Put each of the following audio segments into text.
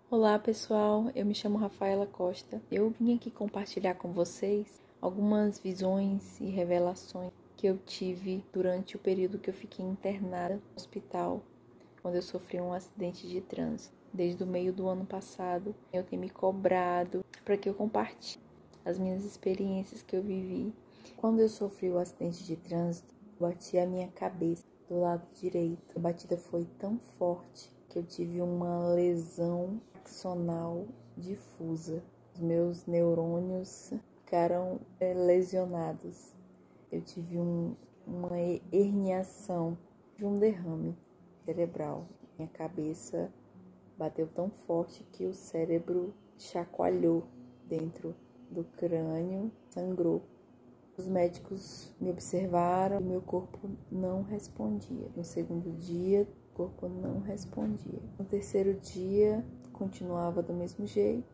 Olá pessoal, eu me chamo Rafaela Costa. Eu vim aqui compartilhar com vocês algumas visões e revelações que eu tive durante o período que eu fiquei internada no hospital, quando eu sofri um acidente de trânsito. Desde o meio do ano passado, eu tenho me cobrado para que eu compartilhe as minhas experiências que eu vivi. Quando eu sofri o acidente de trânsito, eu bati a minha cabeça do lado direito. A batida foi tão forte que eu tive uma lesão axonal difusa. Os meus neurônios ficaram lesionados. Eu tive uma herniação, um derrame cerebral. Minha cabeça bateu tão forte que o cérebro chacoalhou dentro do crânio, sangrou. Os médicos me observaram e meu corpo não respondia. No segundo dia, o corpo não respondia. No terceiro dia, continuava do mesmo jeito.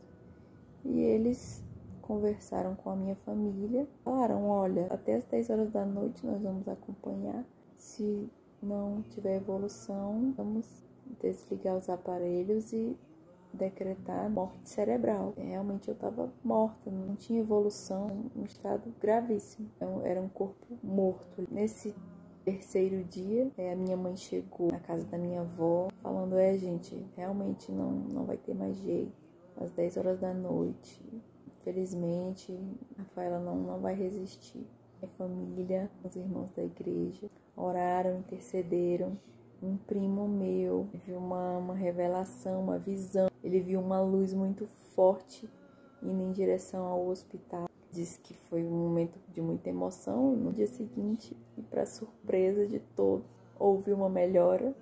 E eles conversaram com a minha família. Falaram, olha, até as 10 horas da noite nós vamos acompanhar. Se não tiver evolução, vamos desligar os aparelhos e decretar morte cerebral. Realmente eu estava morta, não tinha evolução, um estado gravíssimo. Então, era um corpo morto. Nesse terceiro dia, a minha mãe chegou na casa da minha avó, falando, gente, realmente não vai ter mais jeito. Às 10 horas da noite, infelizmente, a Rafaela não vai resistir. Minha família, os irmãos da igreja, oraram, intercederam. Um primo meu viu uma revelação, uma visão. Ele viu uma luz muito forte indo em direção ao hospital. Disse que foi um momento de muita emoção. No dia seguinte, e para surpresa de todos, houve uma melhora.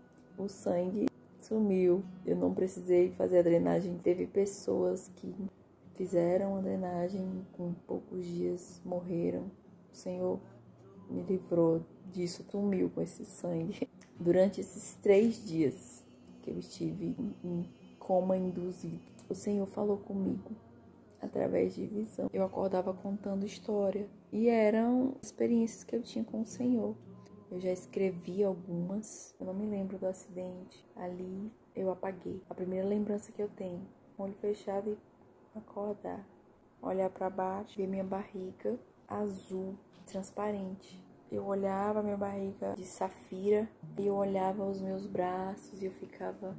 O sangue sumiu. Eu não precisei fazer a drenagem. Teve pessoas que fizeram a drenagem, com poucos dias morreram. O Senhor me livrou disso, sumiu com esse sangue. Durante esses 3 dias que eu estive em coma induzido, o Senhor falou comigo através de visão. Eu acordava contando história e eram experiências que eu tinha com o Senhor. Eu já escrevi algumas, eu não me lembro do acidente. Ali eu apaguei. A primeira lembrança que eu tenho, olho fechado e acordar, olhar para baixo, ver minha barriga azul, transparente. Eu olhava minha barriga de safira e eu olhava os meus braços e eu ficava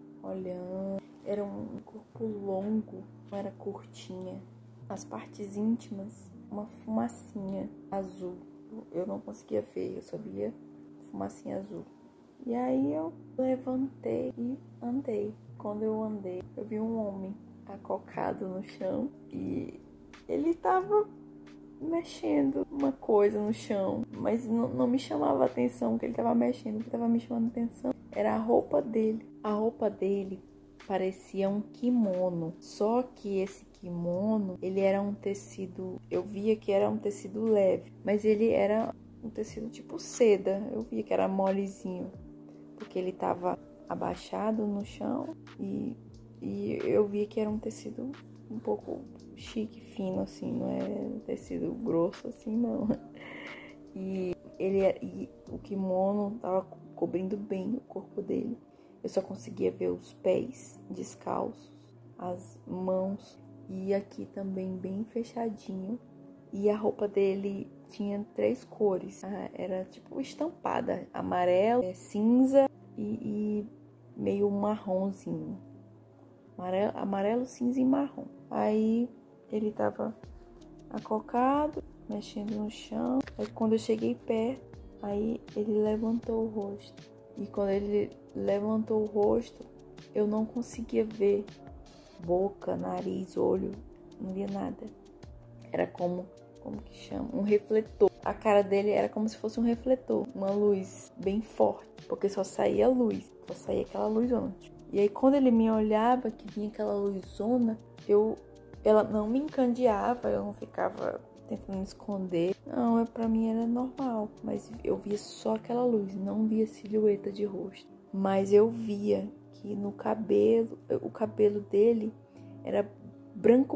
olhando. Era um corpo longo, não era curtinha. As partes íntimas, uma fumacinha azul. Eu não conseguia ver, eu só via fumacinha azul. E aí eu levantei e andei. Quando eu andei, eu vi um homem acocado no chão e ele estava mexendo uma coisa no chão, mas não me chamava a atenção que ele estava mexendo. O que estava me chamando a atenção era a roupa dele. A roupa dele parecia um kimono, só que esse kimono, ele era um tecido, eu via que era um tecido leve, mas ele era um tecido tipo seda. Eu via que era molezinho, porque ele estava abaixado no chão e eu via que era um tecido um pouco chique, fino, assim, não é um tecido grosso, assim, não. E o kimono tava cobrindo bem o corpo dele. Eu só conseguia ver os pés descalços, as mãos, e aqui também bem fechadinho. E a roupa dele tinha 3 cores. Era tipo estampada, amarelo, cinza e meio marronzinho. Amarelo, cinza e marrom. Aí ele tava acocado, mexendo no chão. Aí quando eu cheguei perto, aí ele levantou o rosto. E quando ele levantou o rosto, eu não conseguia ver boca, nariz, olho, não via nada. Era como que chama? Um refletor. A cara dele era como se fosse um refletor, uma luz bem forte, porque só saía luz, só saía aquela luzona. E aí quando ele me olhava, que vinha aquela luzona, ela não me encandeava, eu não ficava tentando me esconder. Não, pra mim era normal, mas eu via só aquela luz, não via silhueta de rosto. Mas eu via que no cabelo, o cabelo dele era branco,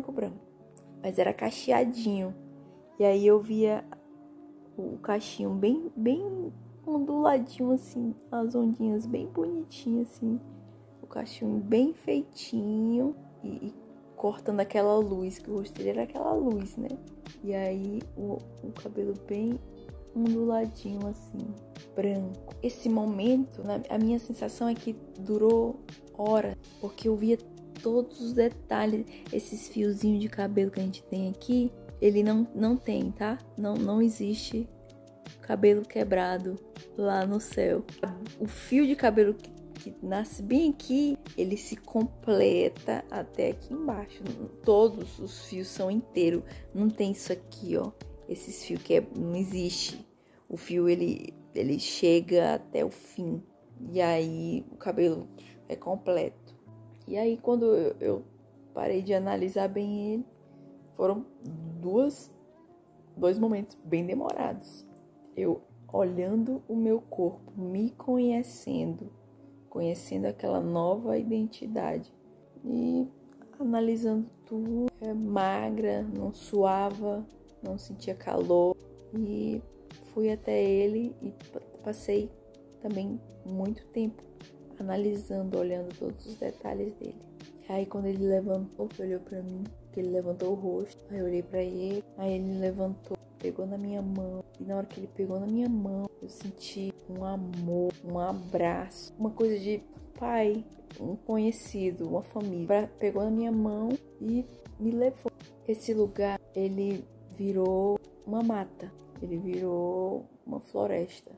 mas era cacheadinho. E aí eu via o cachinho bem onduladinho assim, as ondinhas bem bonitinhas assim. O cachimbo bem feitinho e cortando aquela luz, que o rosto dele era aquela luz, né? E aí o cabelo bem onduladinho assim, branco. Esse momento, a minha sensação é que durou horas, porque eu via todos os detalhes. Esses fiozinhos de cabelo que a gente tem aqui, ele não tem, tá? Não existe cabelo quebrado lá no céu. O fio de cabelo que nasce bem aqui, ele se completa até aqui embaixo. Todos os fios são inteiros. Não tem isso aqui, ó. Esses fios que não existe. O fio, ele chega até o fim. E aí, o cabelo é completo. E aí, quando eu parei de analisar bem ele, foram dois momentos bem demorados. Eu olhando o meu corpo, me conhecendo aquela nova identidade e analisando tudo. Magra, não suava, não sentia calor, e fui até ele e passei também muito tempo analisando, olhando todos os detalhes dele. E aí quando ele levantou, olhou pra mim, que ele levantou o rosto, aí eu olhei pra ele, aí ele levantou, pegou na minha mão, e na hora que ele pegou na minha mão, eu senti um amor, um abraço, uma coisa de pai, um conhecido, uma família. Pegou na minha mão e me levou. Esse lugar, ele virou uma mata, ele virou uma floresta.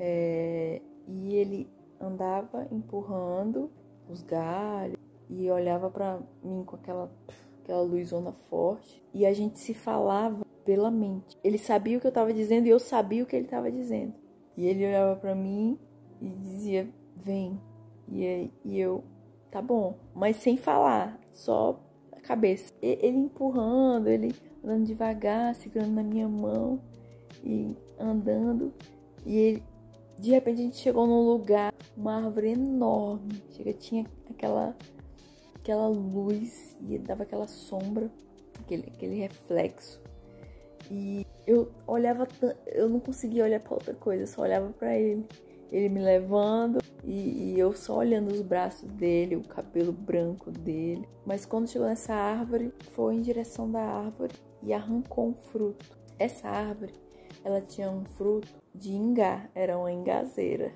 E ele andava empurrando os galhos e olhava pra mim com aquela luzona forte. E a gente se falava pela mente. Ele sabia o que eu tava dizendo e eu sabia o que ele tava dizendo. E ele olhava pra mim e dizia, vem. E eu, tá bom. Mas sem falar, só a cabeça. Ele empurrando, ele andando devagar, segurando na minha mão e andando. E ele, de repente a gente chegou num lugar, uma árvore enorme. Tinha aquela luz e dava aquela sombra, aquele reflexo. E eu olhava, eu não conseguia olhar pra outra coisa, eu só olhava pra ele. Ele me levando e eu só olhando os braços dele, o cabelo branco dele. Mas quando chegou nessa árvore, foi em direção da árvore e arrancou um fruto. Essa árvore, ela tinha um fruto de ingá, era uma ingazeira.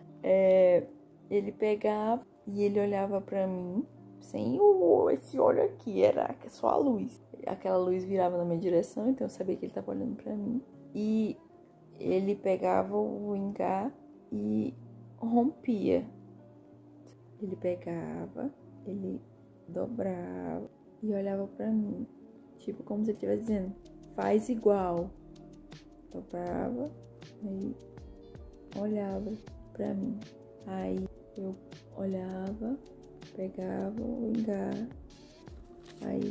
Ele pegava e ele olhava pra mim, sem esse olho aqui, era só a luz. Aquela luz virava na minha direção, então eu sabia que ele estava olhando pra mim. E ele pegava o ingá e rompia. Ele pegava, ele dobrava e olhava pra mim, tipo como se ele estivesse dizendo, faz igual. Dobrava, aí olhava pra mim. Aí eu olhava, pegava o ingá, aí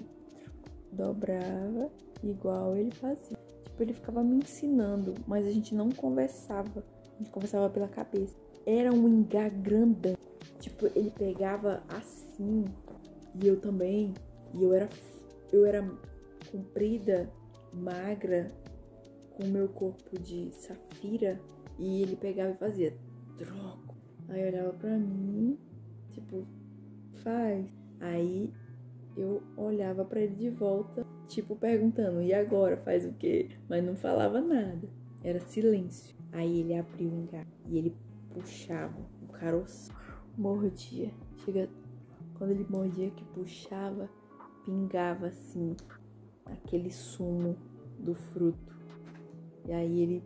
dobrava igual ele fazia. Tipo, ele ficava me ensinando, mas a gente não conversava. A gente conversava pela cabeça. Era um ingá grandão. Tipo, ele pegava assim, e eu também. E eu era comprida, magra, com o meu corpo de safira. E ele pegava e fazia troco. Aí olhava pra mim, tipo, faz. Aí eu olhava pra ele de volta, tipo, perguntando, e agora? Faz o quê? Mas não falava nada. Era silêncio. Aí ele abriu o ingá e ele puxava o caroço, mordia. Quando ele mordia, que puxava, pingava assim, aquele sumo do fruto. E aí ele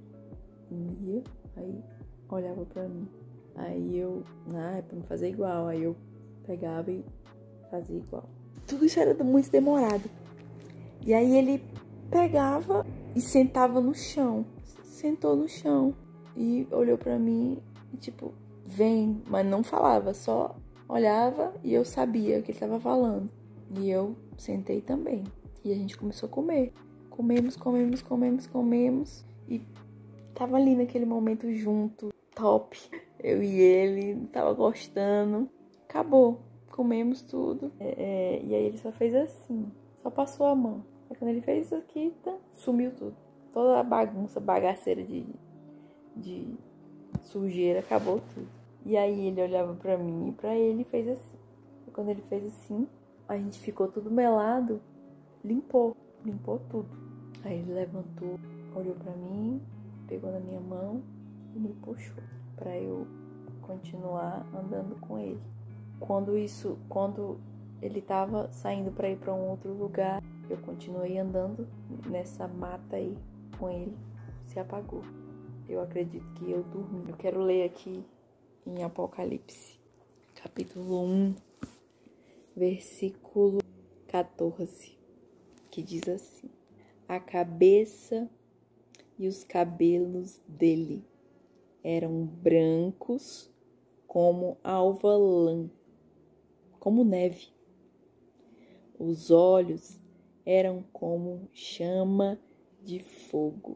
ia, aí olhava pra mim. Aí eu, é pra não fazer igual. Aí eu pegava e fazia igual. Tudo isso era muito demorado. E aí ele pegava e sentava no chão. Sentou no chão e olhou pra mim e tipo, vem. Mas não falava, só olhava e eu sabia o que ele tava falando. E eu sentei também. E a gente começou a comer. Comemos. E tava ali naquele momento junto, top. Eu e ele, tava gostando. Acabou. Comemos tudo. E aí ele só fez assim. Só passou a mão. Aí quando ele fez isso aqui, sumiu tudo. Toda a bagunça, bagaceira de sujeira, acabou tudo. E aí ele olhava pra mim e pra ele e fez assim. Quando ele fez assim, a gente ficou tudo melado, limpou tudo. Aí ele levantou, olhou pra mim, pegou na minha mão e me puxou pra eu continuar andando com ele. Quando ele tava saindo pra ir pra um outro lugar, eu continuei andando nessa mata aí com ele. Se apagou. Eu acredito que eu dormi. Eu quero ler aqui em Apocalipse, capítulo 1, versículo 14, que diz assim: a cabeça e os cabelos dele eram brancos como alva lã, como neve. Os olhos eram como chama de fogo.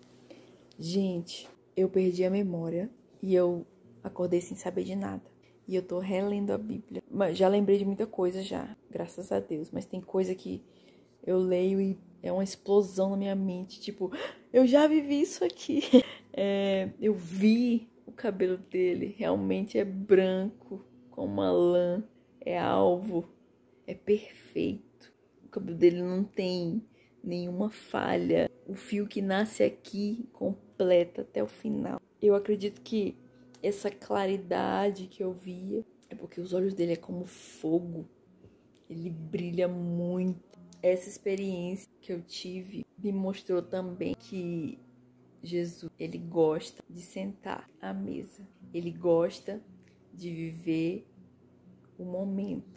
Gente, eu perdi a memória e eu acordei sem saber de nada. E eu tô relendo a Bíblia. Mas já lembrei de muita coisa já, graças a Deus. Mas tem coisa que eu leio e é uma explosão na minha mente. Tipo, eu já vivi isso aqui. Eu vi o cabelo dele. Realmente é branco, como uma lã. É alvo. É perfeito. O cabelo dele não tem nenhuma falha. O fio que nasce aqui completa até o final. Eu acredito que essa claridade que eu via é porque os olhos dele é como fogo. Ele brilha muito. Essa experiência que eu tive me mostrou também que Jesus, ele gosta de sentar à mesa. Ele gosta de viver o momento.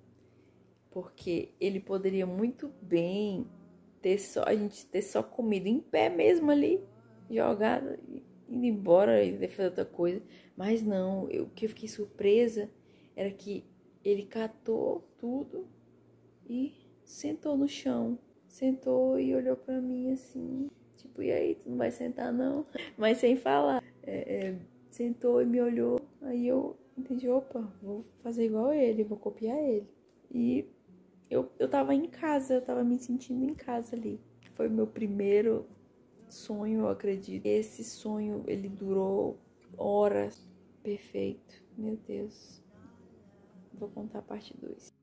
Porque ele poderia muito bem a gente ter só comido em pé mesmo ali, jogado, indo embora e fazer outra coisa. Mas não, o que eu fiquei surpresa era que ele catou tudo e sentou no chão. Sentou e olhou pra mim assim, tipo, e aí, tu não vai sentar não? Mas sem falar. Sentou e me olhou, aí eu entendi, opa, vou fazer igual ele, vou copiar ele. E eu tava em casa, eu tava me sentindo em casa ali. Foi o meu primeiro sonho, eu acredito. Esse sonho, ele durou horas. Perfeito. Meu Deus. Vou contar a parte 2.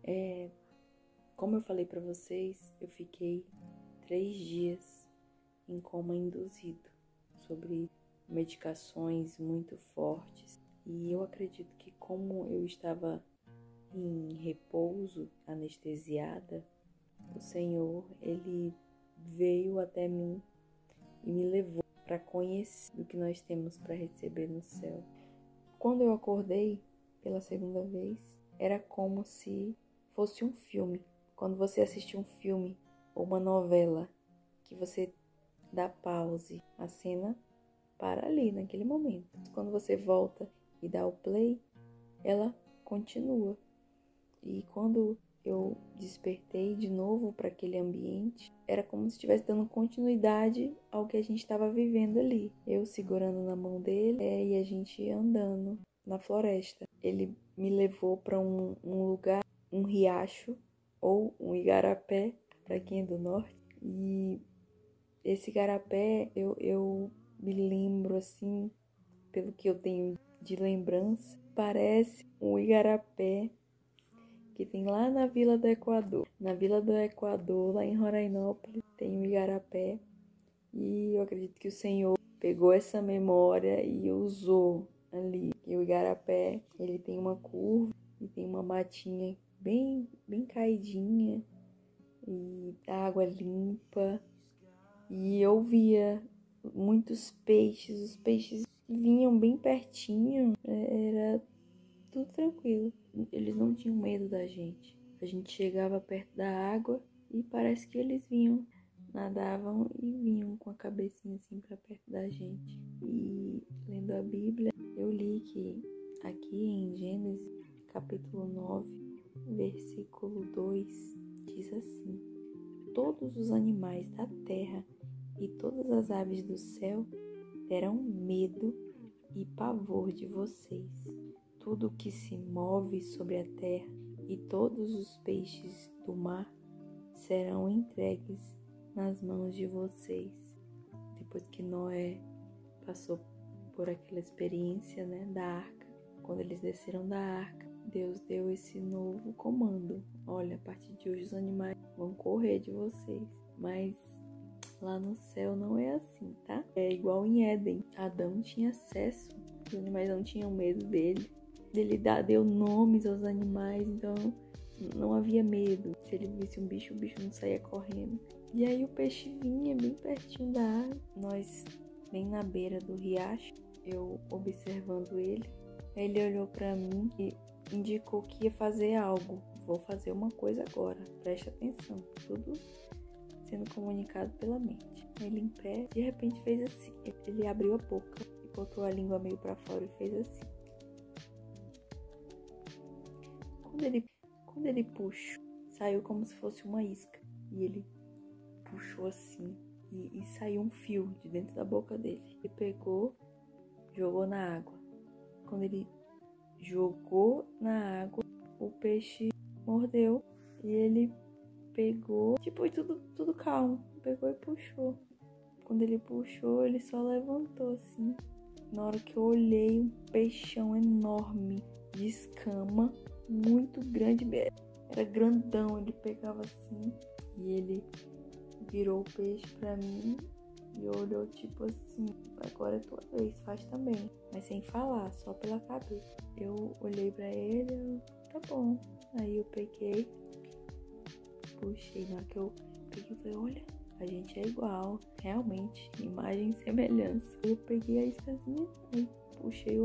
Como eu falei pra vocês, eu fiquei 3 dias em coma induzido, sobre medicações muito fortes. E eu acredito que como eu estava em repouso, anestesiada, o Senhor, ele veio até mim e me levou para conhecer o que nós temos para receber no céu. Quando eu acordei pela segunda vez, era como se fosse um filme. Quando você assiste um filme ou uma novela, que você dá pause, a cena para ali, naquele momento. Quando você volta e dá o play, ela continua. E quando eu despertei de novo para aquele ambiente, era como se estivesse dando continuidade ao que a gente estava vivendo ali. Eu segurando na mão dele e a gente andando na floresta. Ele me levou para um lugar, um riacho ou um igarapé, para quem é do norte. E esse igarapé eu me lembro assim, pelo que eu tenho de lembrança, parece um igarapé que tem lá na Vila do Equador. Na Vila do Equador, lá em Rorainópolis, tem um igarapé. E eu acredito que o Senhor pegou essa memória e usou ali. E o igarapé, ele tem uma curva e tem uma matinha bem caidinha. E água limpa. E eu via muitos peixes. Os peixes vinham bem pertinho. Era tudo tranquilo. Eles não tinham medo da gente. A gente chegava perto da água e parece que eles vinham, nadavam e vinham com a cabecinha assim pra perto da gente. E lendo a Bíblia, eu li que aqui em Gênesis, capítulo 9, versículo 2, diz assim: todos os animais da terra e todas as aves do céu terão medo e pavor de vocês. Tudo que se move sobre a terra e todos os peixes do mar serão entregues nas mãos de vocês. Depois que Noé passou por aquela experiência, da arca, quando eles desceram da arca, Deus deu esse novo comando. Olha, a partir de hoje os animais vão correr de vocês. Mas lá no céu não é assim, tá? É igual em Éden. Adão tinha acesso. Os animais não tinham medo dele. Ele deu nomes aos animais, então não havia medo. Se ele visse um bicho, o bicho não saía correndo. E aí o peixe vinha bem pertinho da água. Nós, bem na beira do riacho, eu observando ele. Ele olhou pra mim e indicou que ia fazer algo. Vou fazer uma coisa agora, preste atenção. Tudo sendo comunicado pela mente. Ele em pé, de repente fez assim. Ele abriu a boca e botou a língua meio pra fora e fez assim. Quando ele puxou, saiu como se fosse uma isca. E ele puxou assim e saiu um fio de dentro da boca dele. Ele pegou, jogou na água. Quando ele jogou na água, o peixe mordeu e ele pegou, tipo, tudo calmo. Pegou e puxou. Quando ele puxou, ele só levantou assim. Na hora que eu olhei, um peixão enorme de escama, muito grande, era grandão. Ele pegava assim e ele virou o peixe pra mim e olhou tipo assim: agora é tua vez, faz também. Mas sem falar, só pela cabeça. Eu olhei pra ele, tá bom. Aí eu peguei, puxei. Na hora que eu peguei, eu falei: olha, a gente é igual, realmente, imagem e semelhança. Eu peguei a iscazinha e puxei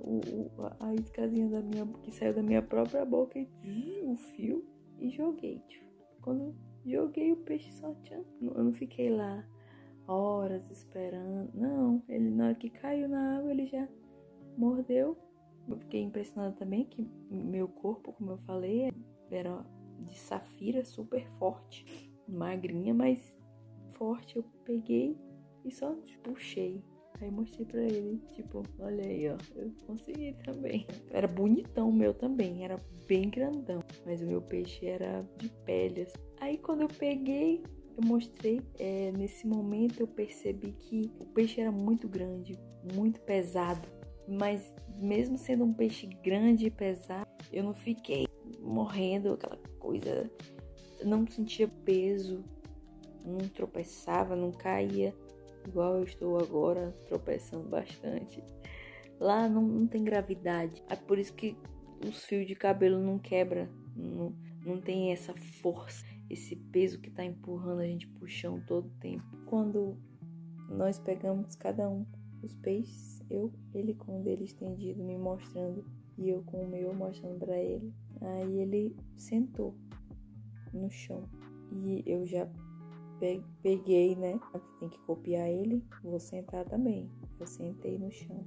a iscazinha que saiu da minha própria boca e o fio e joguei. Quando joguei, o peixe só tinha. Eu não fiquei lá horas esperando. Não, ele na hora que caiu na água, ele já mordeu. Eu fiquei impressionada também que meu corpo, como eu falei, era de safira, super forte, magrinha, mas forte. Eu peguei e só puxei. Aí mostrei pra ele, tipo, olha aí, ó, eu consegui também. Era bonitão o meu também, era bem grandão, mas o meu peixe era de pele, assim. Aí quando eu peguei, eu mostrei, nesse momento eu percebi que o peixe era muito grande, muito pesado. Mas mesmo sendo um peixe grande e pesado, eu não fiquei morrendo, aquela coisa, não sentia peso, não tropeçava, não caía, igual eu estou agora, tropeçando bastante. Lá não tem gravidade, é por isso que os fios de cabelo não quebram, não tem essa força, esse peso que tá empurrando a gente pro chão todo o tempo. Quando nós pegamos cada um os peixes, ele com o dele estendido me mostrando e eu com o meu mostrando pra ele. Aí ele sentou no chão e eu já peguei, né? Tem que copiar ele, vou sentar também. Eu sentei no chão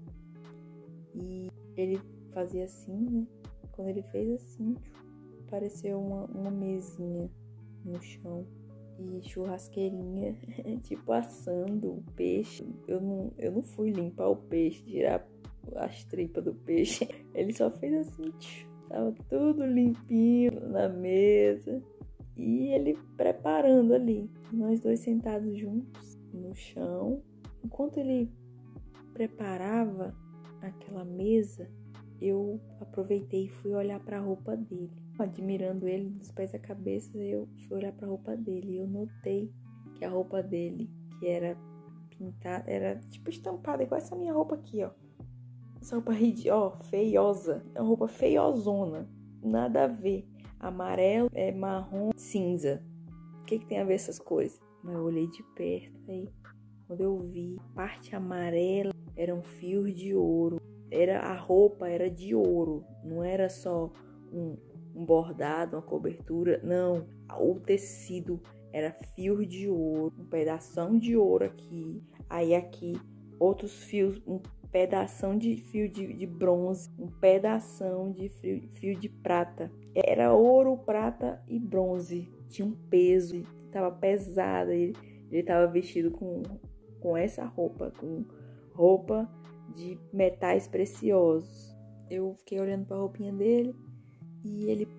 e ele fazia assim, né? Quando ele fez assim, apareceu uma mesinha no chão e churrasqueirinha, tipo assando o peixe. Eu não fui limpar o peixe, tirar as tripas do peixe. Ele só fez assim, tava tudo limpinho na mesa. E ele preparando ali, nós dois sentados juntos no chão. Enquanto ele preparava aquela mesa, eu aproveitei e fui olhar para a roupa dele. Admirando ele dos pés à cabeça, eu fui olhar para a roupa dele e eu notei que a roupa dele, que era pintada, era tipo estampada, igual essa minha roupa aqui, ó. Essa roupa feiosa, é uma roupa feiozona, nada a ver. Amarelo, marrom, cinza. O que tem a ver essas coisas? Mas eu olhei de perto, aí quando eu vi, parte amarela eram fios de ouro. A roupa era de ouro, não era só um bordado, uma cobertura, não. O tecido era fio de ouro, um pedação de ouro aqui, aí aqui outros fios, um pedação de fio de bronze, um pedação de fio de prata. Era ouro, prata e bronze. Tinha um peso, estava pesado. Ele estava vestido com essa roupa, com roupa de metais preciosos. Eu fiquei olhando para a roupinha dele e ele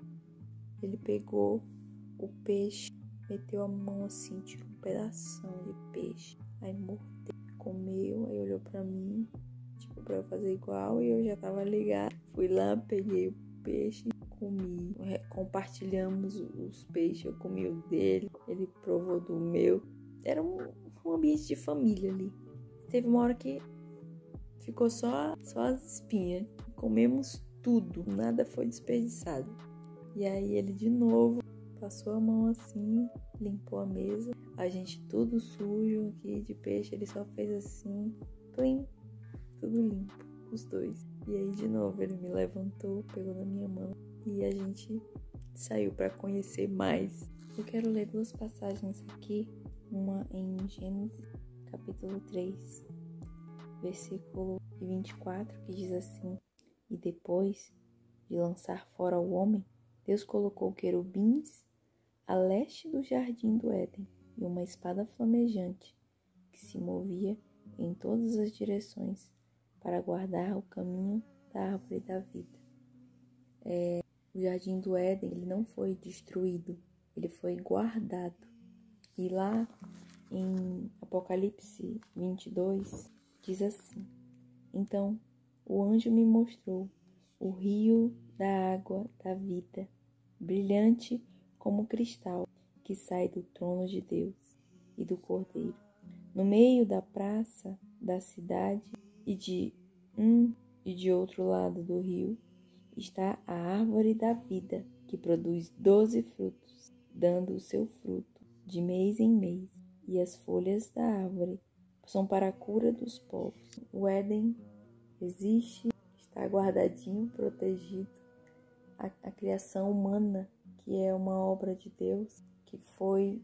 pegou o peixe, meteu a mão assim, tirou um pedação de peixe, aí mordeu, comeu, aí olhou para mim, tipo, para eu fazer igual, e eu já tava ligada. Fui lá, peguei peixe, comi. Compartilhamos os peixes, eu comi o dele, ele provou do meu. Era um ambiente de família ali. Teve uma hora que ficou só as espinhas. Comemos tudo, nada foi desperdiçado. E aí ele de novo passou a mão assim, limpou a mesa. A gente tudo sujo aqui de peixe, ele só fez assim, plim, tudo limpo, os dois. E aí de novo ele me levantou, pegou na minha mão e a gente saiu para conhecer mais. Eu quero ler 2 passagens aqui, uma em Gênesis, capítulo 3, versículo 24, que diz assim: E depois de lançar fora o homem, Deus colocou querubins a leste do jardim do Éden e uma espada flamejante que se movia em todas as direções para guardar o caminho da árvore da vida. O jardim do Éden, ele não foi destruído, ele foi guardado. E lá em Apocalipse 22 diz assim: Então o anjo me mostrou o rio da água da vida, brilhante como cristal, que sai do trono de Deus e do Cordeiro. No meio da praça da cidade e de um e de outro lado do rio está a árvore da vida, que produz 12 frutos, dando o seu fruto de mês em mês, e as folhas da árvore são para a cura dos povos. O Éden existe, está guardadinho, protegido. A criação humana, que é uma obra de Deus, que foi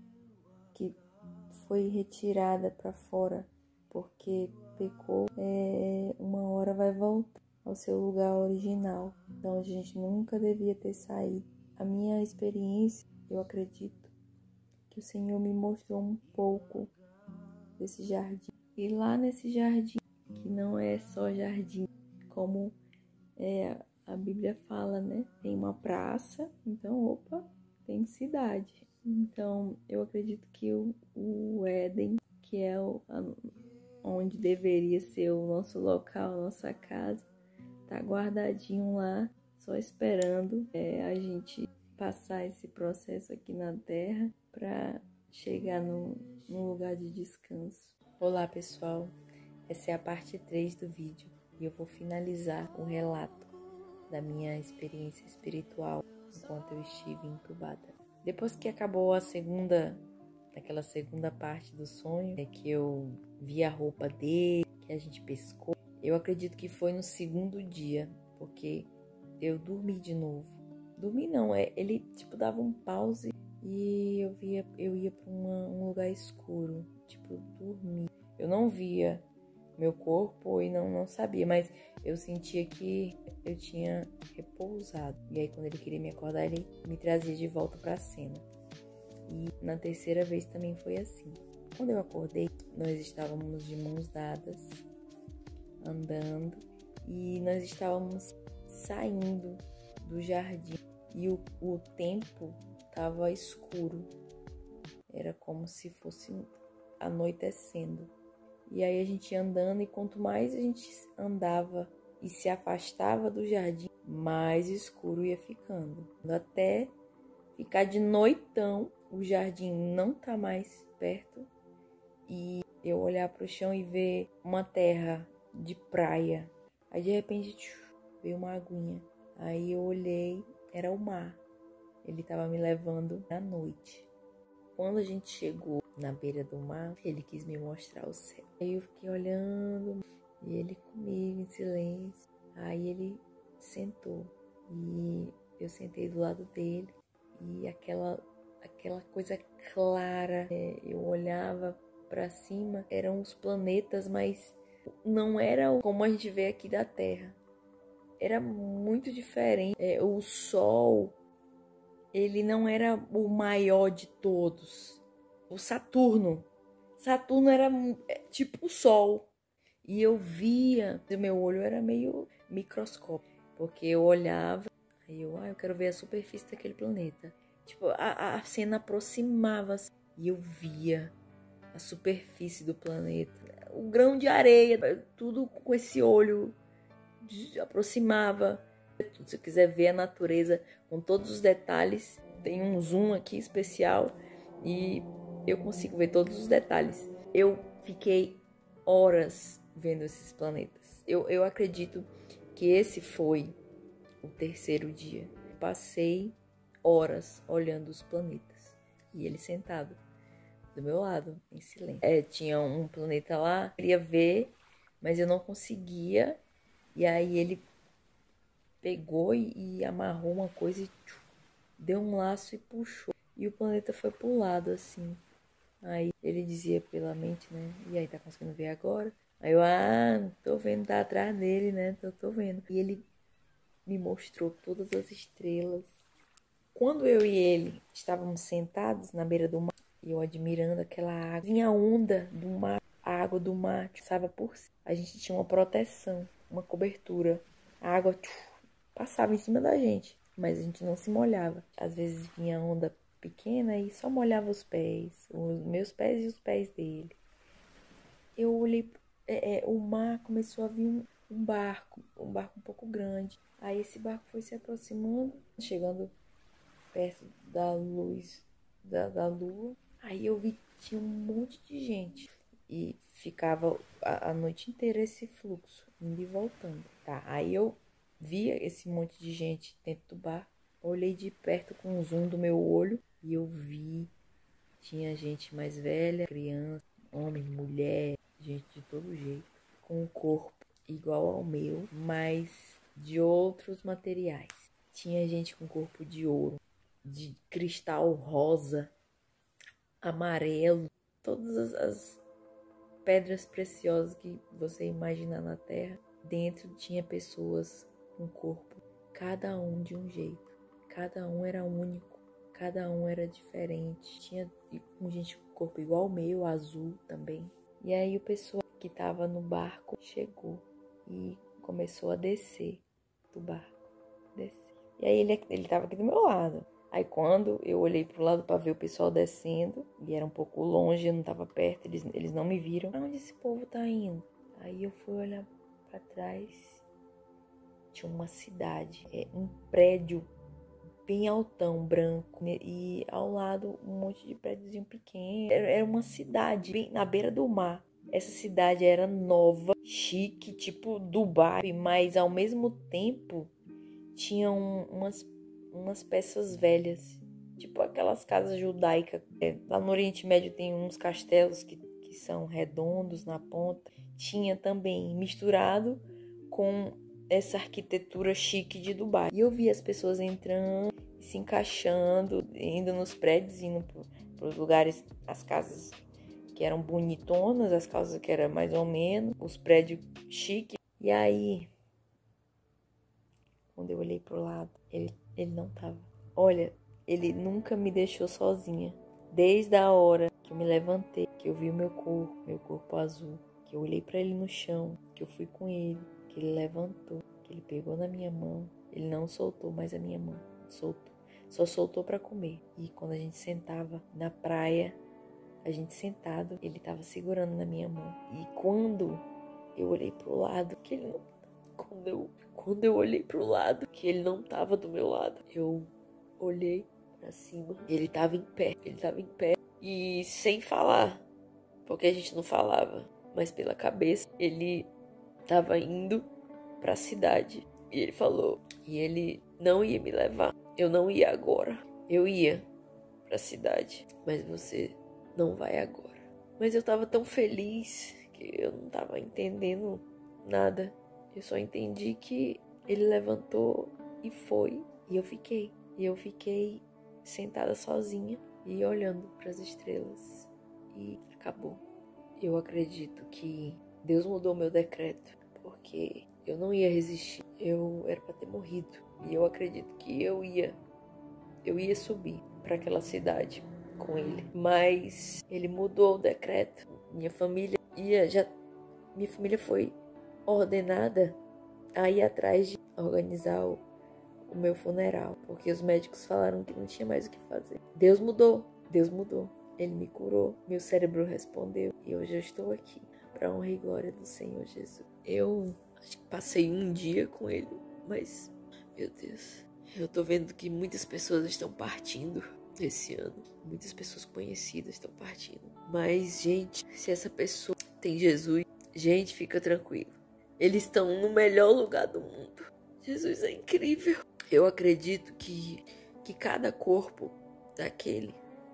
retirada para fora porque pecou, uma hora vai voltar ao seu lugar original, de onde a gente nunca devia ter saído. A minha experiência, eu acredito que o Senhor me mostrou um pouco desse jardim. E lá nesse jardim, que não é só jardim, como a Bíblia fala, né? Tem uma praça, então, tem cidade. Então, eu acredito que o Éden, que é onde deveria ser o nosso local, a nossa casa, tá guardadinho lá, só esperando a gente passar esse processo aqui na Terra para chegar num lugar de descanso. Olá, pessoal, essa é a parte 3 do vídeo e eu vou finalizar o relato da minha experiência espiritual enquanto eu estive entubada. Depois que acabou aquela segunda parte do sonho, que eu vi a roupa dele, que a gente pescou, eu acredito que foi no segundo dia, porque eu dormi de novo. Dormi não, ele dava um pause e eu ia para um lugar escuro, dormir. Eu não via meu corpo e não sabia, mas eu sentia que eu tinha repousado. E aí quando ele queria me acordar, ele me trazia de volta para a cena. E na terceira vez também foi assim. Quando eu acordei, nós estávamos de mãos dadas, andando, e nós estávamos saindo do jardim. E o tempo estava escuro. Era como se fosse anoitecendo. E aí a gente ia andando, e quanto mais a gente andava e se afastava do jardim, mais escuro ia ficando. Até ficar de noitão, o jardim não tá mais perto, e eu olhar pro chão e ver uma terra de praia. Aí de repente veio uma aguinha. Aí eu olhei, era o mar. Ele tava me levando à noite. Quando a gente chegou na beira do mar, ele quis me mostrar o céu. Aí eu fiquei olhando, e ele comigo em silêncio. Aí ele sentou e eu sentei do lado dele, e aquela coisa clara, eu olhava para cima, eram os planetas, mas não era como a gente vê aqui da Terra. Era muito diferente. O Sol, ele não era o maior de todos. O Saturno era tipo o Sol. E eu via, o meu olho era meio microscópico, porque eu olhava, aí eu quero ver a superfície daquele planeta. A cena aproximava e eu via a superfície do planeta, o grão de areia, tudo com esse olho aproximava, Se eu quiser ver a natureza com todos os detalhes, tem um zoom aqui especial e eu consigo ver todos os detalhes. Eu fiquei horas vendo esses planetas. Eu acredito que esse foi o terceiro dia. Passei horas olhando os planetas e ele sentado do meu lado, em silêncio. Tinha um planeta lá, eu queria ver, mas eu não conseguia. E aí ele pegou e amarrou uma coisa e deu um laço e puxou. E o planeta foi pro lado, assim. Aí ele dizia pela mente, né? E aí, tá conseguindo ver agora? Aí eu, tô vendo, tá atrás dele, né? Tô vendo. E ele me mostrou todas as estrelas. Quando eu e ele estávamos sentados na beira do mar, e eu admirando aquela água, vinha a onda do mar, a água do mar passava por cima. A gente tinha uma proteção, uma cobertura. A água passava em cima da gente, mas a gente não se molhava. Às vezes vinha onda pequena e só molhava os pés, os meus pés e os pés dele. Eu olhei, o mar começou a vir um barco um pouco grande. Aí esse barco foi se aproximando, chegando perto da luz da lua. Aí eu vi que tinha um monte de gente e ficava a noite inteira esse fluxo, indo e voltando. Tá, aí eu via esse monte de gente dentro do bar, olhei de perto com o zoom do meu olho e eu vi, tinha gente mais velha, criança, homem, mulher, gente de todo jeito, com um corpo igual ao meu, mas de outros materiais. Tinha gente com corpo de ouro, de cristal rosa, amarelo, todas as pedras preciosas que você imaginar na Terra. Dentro tinha pessoas com corpo, cada um de um jeito, cada um era único, cada um era diferente. Tinha gente com corpo igual ao meu, azul também. E aí o pessoal que estava no barco chegou e começou a descer do barco, descer. E aí ele estava aqui do meu lado. Aí quando eu olhei pro lado para ver o pessoal descendo, e era um pouco longe, eu não estava perto, eles não me viram. Pra onde esse povo tá indo? Aí eu fui olhar para trás, tinha uma cidade, um prédio bem altão, branco, e ao lado um monte de prédiozinho pequeno. Era uma cidade bem na beira do mar. Essa cidade era nova, chique, tipo Dubai, mas ao mesmo tempo tinha umas peças velhas, tipo aquelas casas judaicas. Lá no Oriente Médio tem uns castelos que são redondos na ponta. Tinha também misturado com essa arquitetura chique de Dubai. E eu vi as pessoas entrando, se encaixando, indo nos prédios, indo para os lugares, as casas que eram bonitonas, as casas que eram mais ou menos, os prédios chiques. E aí, quando eu olhei pro lado, ele não tava. Olha, ele nunca me deixou sozinha. Desde a hora que eu me levantei, que eu vi o meu corpo azul, que eu olhei para ele no chão, que eu fui com ele, que ele levantou, que ele pegou na minha mão. Ele não soltou mais a minha mão, só soltou para comer. E quando a gente sentava na praia, a gente sentado, ele tava segurando na minha mão. E quando eu olhei pro lado, que ele não... Quando eu olhei pro lado, que ele não tava do meu lado, eu olhei pra cima. Ele tava em pé e sem falar, porque a gente não falava, mas pela cabeça ele tava indo pra cidade. E ele falou, e ele não ia me levar. Eu não ia agora. Eu ia pra cidade, mas você não vai agora. Mas eu tava tão feliz que eu não tava entendendo nada. Eu só entendi que ele levantou e foi. E eu fiquei sentada sozinha e olhando para as estrelas. E acabou. Eu acredito que Deus mudou meu decreto, porque eu não ia resistir. Eu era para ter morrido. E eu acredito que eu ia subir para aquela cidade com ele. Mas ele mudou o decreto. Minha família foi ordenada a ir atrás de organizar o meu funeral, porque os médicos falaram que não tinha mais o que fazer. Deus mudou. Ele me curou, meu cérebro respondeu e hoje eu estou aqui para honra e glória do Senhor Jesus. Eu acho que passei um dia com ele, mas Meu Deus. Eu tô vendo que muitas pessoas estão partindo esse ano. Muitas pessoas conhecidas estão partindo. Mas, gente, se essa pessoa tem Jesus, gente, fica tranquilo. Eles estão no melhor lugar do mundo. Jesus é incrível. Eu acredito que cada corpo daquele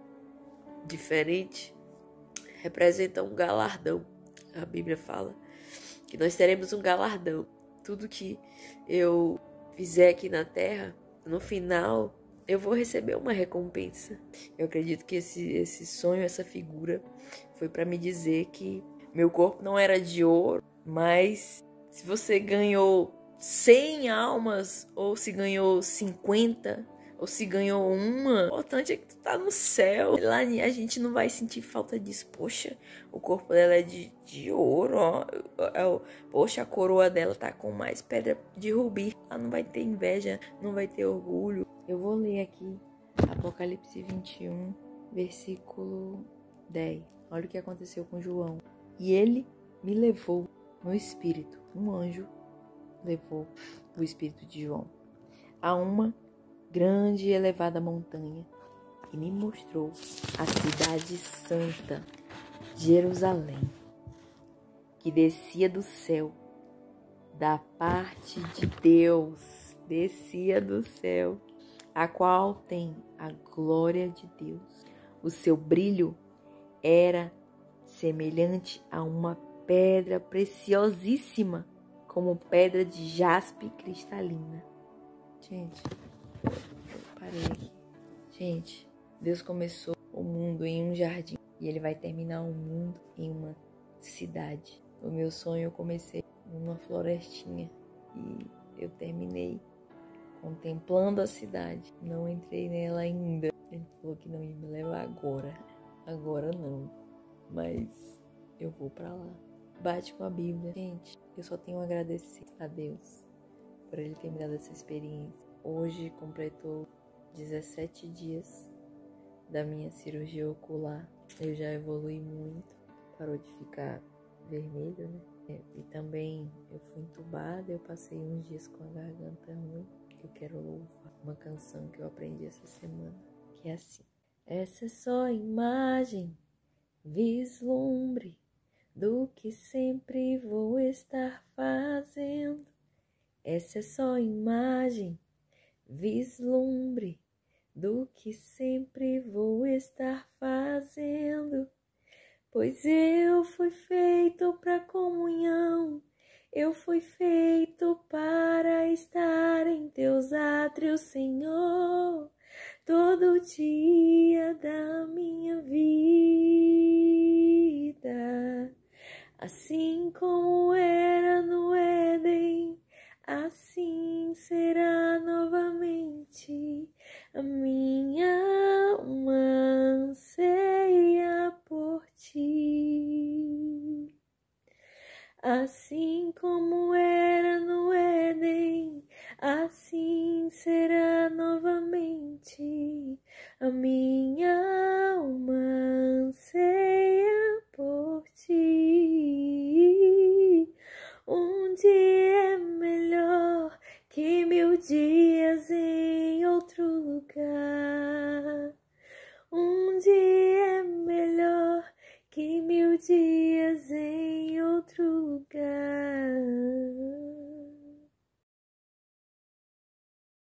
diferente representa um galardão. A Bíblia fala que nós teremos um galardão. Tudo que eu fizer aqui na terra, no final, eu vou receber uma recompensa. Eu acredito que esse sonho, essa figura, foi para me dizer que meu corpo não era de ouro, mas se você ganhou 100 almas, ou se ganhou 50, ou se ganhou uma, o importante é que tu tá no céu. Lá a gente não vai sentir falta disso. Poxa, o corpo dela é de ouro, ó. Poxa, a coroa dela tá com mais pedra de rubi. Ela não vai ter inveja, não vai ter orgulho. Eu vou ler aqui Apocalipse 21, versículo 10. Olha o que aconteceu com João. E ele me levou no espírito. Um anjo levou o espírito de João a uma grande e elevada montanha e me mostrou a cidade santa, Jerusalém, que descia do céu, da parte de Deus, descia do céu, a qual tem a glória de Deus. O seu brilho era semelhante a uma pedra preciosíssima, como pedra de jaspe cristalina. Gente, eu parei aqui. Gente, Deus começou o mundo em um jardim e Ele vai terminar o mundo em uma cidade. O meu sonho eu comecei numa florestinha e eu terminei contemplando a cidade. Não entrei nela ainda. Ele falou que não ia me levar agora. Agora não. Mas eu vou pra lá. Bate com a Bíblia. Gente, eu só tenho a agradecer a Deus por Ele ter me dado essa experiência. Hoje completou 17 dias da minha cirurgia ocular. Eu já evolui muito. Parou de ficar vermelho, né? E também eu fui entubada. Eu passei uns dias com a garganta ruim. Eu quero louvar uma canção que eu aprendi essa semana, que é assim: essa é só imagem, vislumbre do que sempre vou estar fazendo. Essa é só imagem, vislumbre do que sempre vou estar fazendo. Pois eu fui feito para comunhão, eu fui feito para estar em teus átrios, Senhor, todo dia da minha vida. Assim como era no Éden, assim será novamente a minha alma anseia por ti. Assim como era no Éden, assim será novamente